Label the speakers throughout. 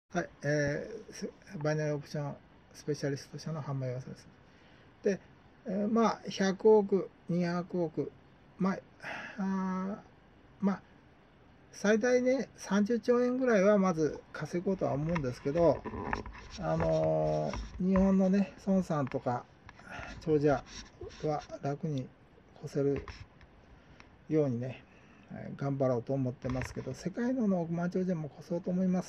Speaker 1: はい、バイナリーオプションスペシャリスト社の販売予想です。で、まあ、100億、200億、まあ、まあ、最大ね、30兆円ぐらいはまず稼ごうとは思うんですけど、日本のね、孫さんとか長者は楽に越せるようにね、頑張ろうと思ってますけど、世界の億万長者も越そうと思います。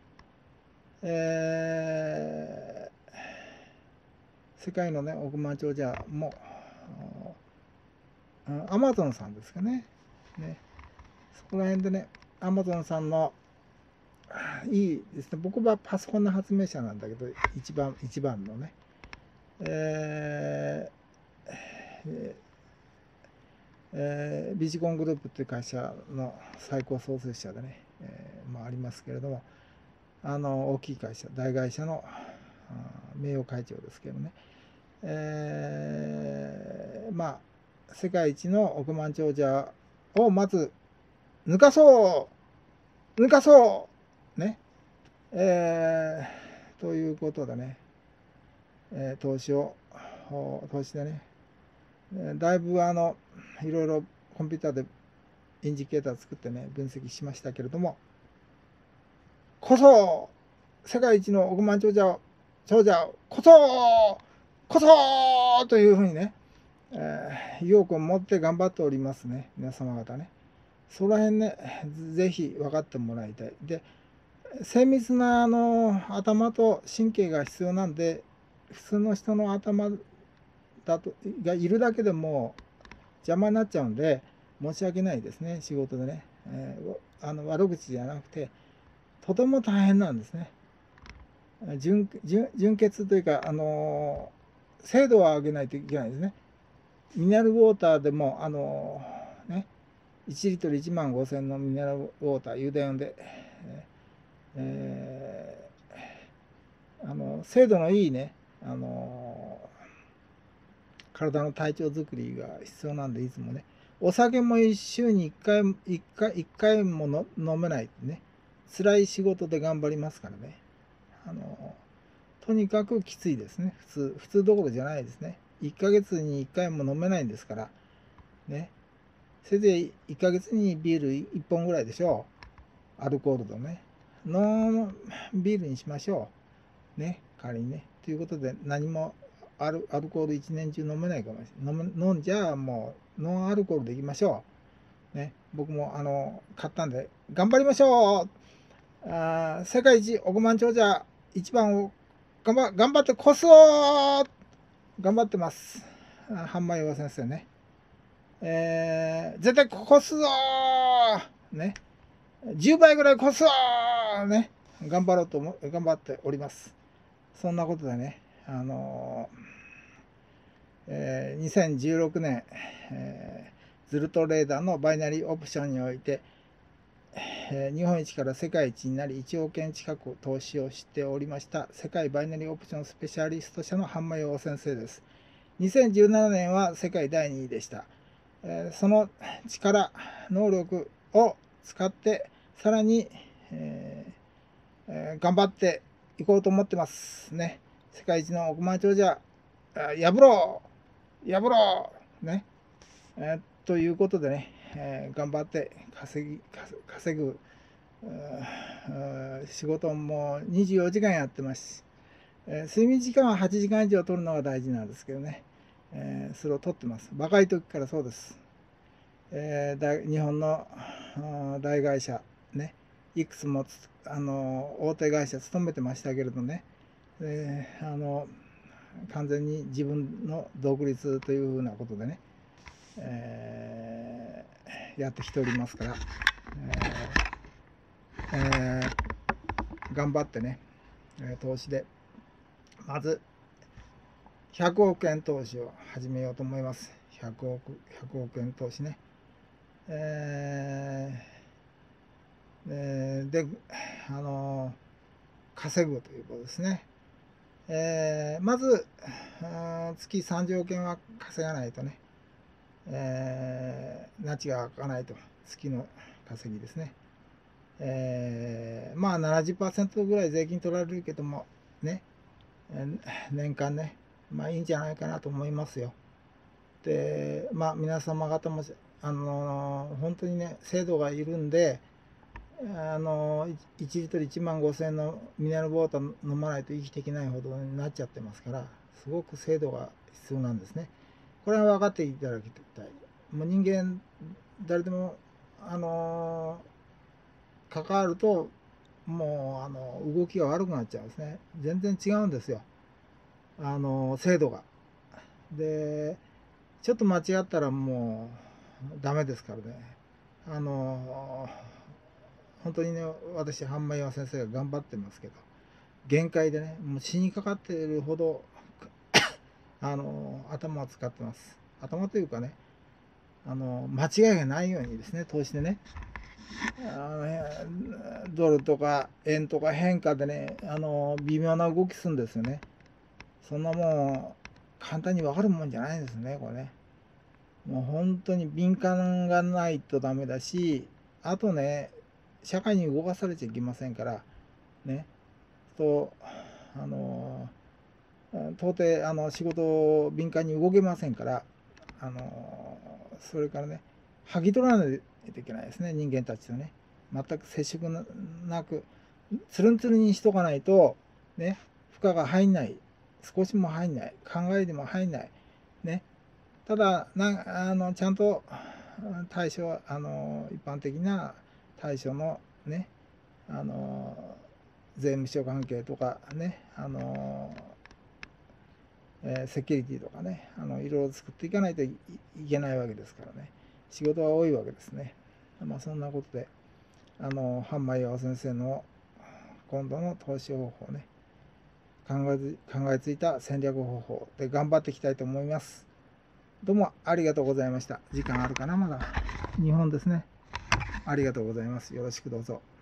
Speaker 1: 世界のね、億万長者も、アマゾンさんですかね。そこら辺でね、アマゾンさんのいいですね。僕はパソコンの発明者なんだけど、一番のね、えービジコングループっていう会社の最高創設者でね、ありますけれども、大きい会社、大会社の名誉会長ですけどね、世界一の億万長者をまず抜かそうね、ということでね、投資でね、だいぶいろいろコンピューターでインジケーター作ってね、分析しましたけれども、世界一の億万長者こそというふうにね、意欲を持って頑張っておりますね、皆様方ね。その辺ね、ぜひ分かってもらいたい。で、精密な頭と神経が必要なんで、普通の人の頭がいるだけでも邪魔になっちゃうんで、申し訳ないですね、仕事でね。悪口じゃなくて、とても大変なんですね。純潔というか、精度を上げないといけないですね。ミネラルウォーターでも、1リットル1万5000のミネラルウォーター、油田用で、え精度のいいね、体の体調づくりが必要なんで、いつもね、お酒も週に1回も飲めないってね、辛い仕事で頑張りますからね。とにかくきついですね。普通どころじゃないですね。1ヶ月に1回も飲めないんですから、ね。せいぜい1ヶ月にビール1本ぐらいでしょう。アルコールとね。ノンビールにしましょう。ね。仮にね。ということで、何もアルコール一年中飲めないかもしれない。飲んじゃもうノンアルコールでいきましょう。ね。僕も買ったんで、頑張りましょう。世界一億万長者一番を頑張ってこそ頑張ってます。半間岩先生ね。絶対こすぞね。10倍ぐらいこすぞね。頑張っております。そんなことでね、2016年、ズルトレーダーのバイナリーオプションにおいて、日本一から世界一になり1億円近く投資をしておりました世界バイナリーオプションスペシャリスト社の半間洋先生です。2017年は世界第2位でした。その力、能力を使ってさらに、頑張っていこうと思ってますね。世界一の億万長者破ろうね、ということでね、頑張って稼ぐ仕事も24時間やってますし、睡眠時間は8時間以上取るのが大事なんですけどね、それを取ってます。若い時からそうです。日本の大会社ね、いくつも大手会社勤めてましたけれどね、完全に自分の独立というふうなことでね、やってきておりますから、頑張ってね、投資でまず100億円投資を始めようと思います。100億円投資ね。で、稼ぐということですね。まず、月30億円は稼がないとね、那智が開かないと、月の稼ぎですね。 まあ70%ぐらい税金取られるけどもね、年間ね、まあいいんじゃないかなと思いますよ。で、まあ皆様方も本当にね、制度がいるんで、1リットル1万5,000円のミネラルウォーター飲まないと生きていけないほどになっちゃってますから、すごく制度が必要なんですね。これは分かっていただきたい。もう人間、誰でも、関わると、もう、動きが悪くなっちゃうんですね。全然違うんですよ。制度が。で、ちょっと間違ったらもう、ダメですからね。本当にね、私、半間岩先生が頑張ってますけど、限界でね、もう死にかかっているほど、頭を使ってます。頭というかね、間違いがないようにですね、投資でね、ドルとか円とか変化でね、微妙な動きするんですよね。そんなもん、簡単に分かるもんじゃないんですね、これね。もう本当に敏感がないとダメだし、あとね、社会に動かされちゃいけませんから、ね、と、あの、到底、仕事を敏感に動けませんから、それからね、剥ぎ取らないといけないですね、人間たちとね。全く接触なく、つるんつるんにしとかないと、ね、負荷が入んない、少しも入んない、考えでも入んない、ね。ただ、ちゃんと対象、一般的な対象のね、税務署関係とかね、セキュリティとかね、いろいろ作っていかないといけないわけですからね、仕事が多いわけですね。まあそんなことで、半米岩先生の今度の投資方法ね、考えついた戦略方法で頑張っていきたいと思います。どうもありがとうございました。時間あるかな、まだ。日本ですね。ありがとうございます。よろしくどうぞ。